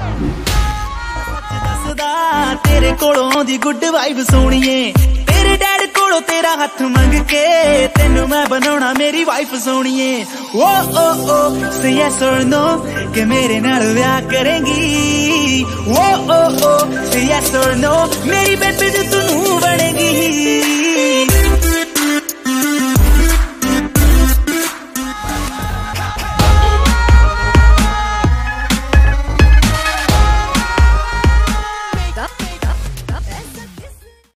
दसदा तेरे कोलों दी गुड वाइब सोनिए, तेरे डैड कोलों तेरा हाथ मंग के तेनू मैं बनाना मेरी वाइफ सोनिए। ओ से यस और नो के मेरे नाल ब्याह करेंगी। ओ से यस और नो मेरी बेबी तू नू बनेगी।